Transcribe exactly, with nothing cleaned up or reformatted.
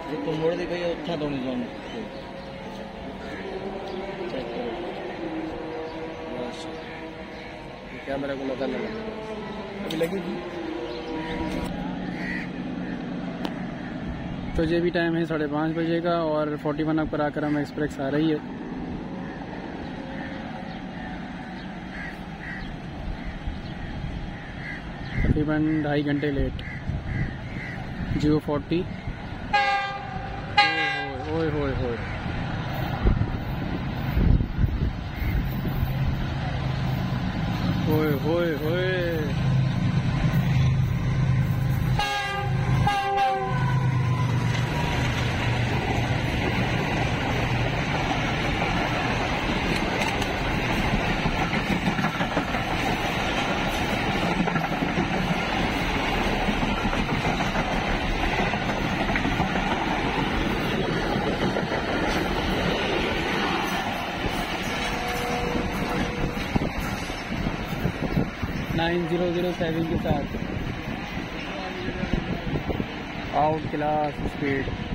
तो मोड़ दे भाई अच्छा तो नहीं जाऊँ चेक करो बस कैमरा को लगा लगा अभी लगी थी। तो ये भी टाइम है साढ़े पाँच बजे का और फोर्टी वन अब कराकरम एक्सप्रेस आ रही है। तकरीबन ढाई घंटे लेट। जी ओ फोर्टी ओए होए होए होए होए होए नाइन ज़ीरो ज़ीरो सेवन के साथ आउट क्लास स्पीड।